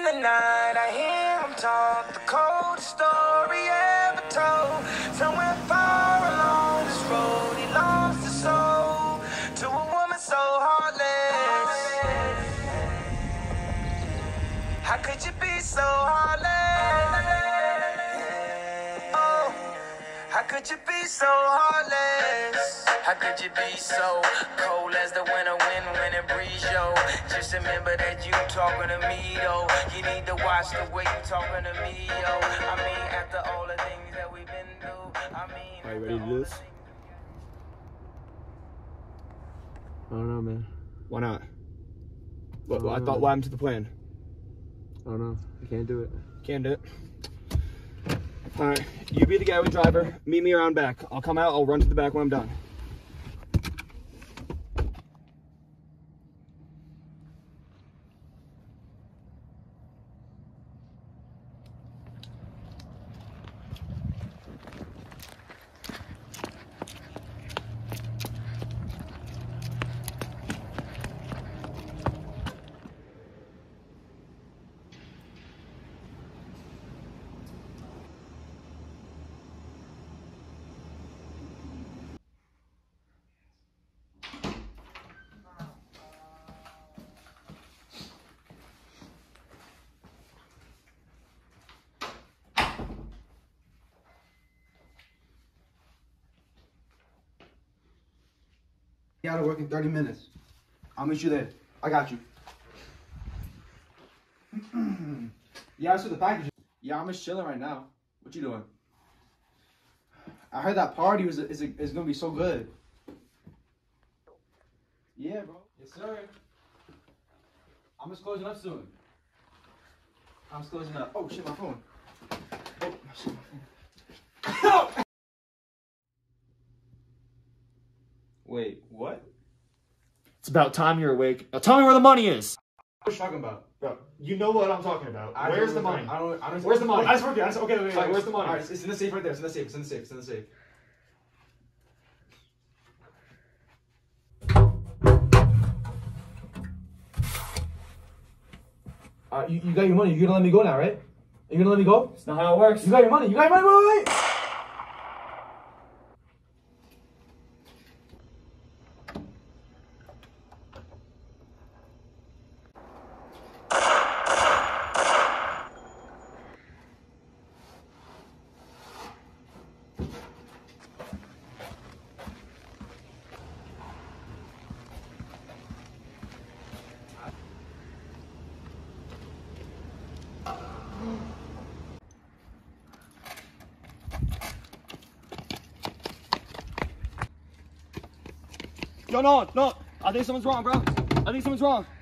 the night, I hear him talk, the coldest story ever told. Somewhere far along this road, he lost his soul to a woman so heartless. How could you be so heartless? Oh, how could you be so heartless? How could you be so cold as the winter wind when it breeze, yo? Just remember that you talking to me, though. You need to watch the way you talking to me, yo. I mean, after all the things that we've been through, I mean, are you ready to do this? I don't know, man. Why not? What happened to the plan? I don't know. I can't do it. Can't do it. All right, you be the guy with driver. Meet me around back. I'll come out. I'll run to the back when I'm done. Out of work in 30 minutes. I'll meet you there. I got you. Yeah, I saw the package. Yeah, I'm just chilling right now. What you doing? I heard that party is gonna be so good. Yeah, bro. Yes, sir. I'm just closing up soon. I'm just closing up. Oh shit, my phone. Oh shit, my phone. Wait, what? It's about time you're awake. Now tell me where the money is. What are you talking about? Bro, you know what I'm talking about. Where's the money? I don't. Where's the money? I just work here. Okay, Like, where's the money? All right, it's in the safe right there. It's in the safe. It's in the safe. It's in the safe. You got your money. You're gonna let me go now, right? You're gonna let me go? That's not how it works. You got your money. You got your money. Wait. No. I think someone's wrong, bro. I think someone's wrong.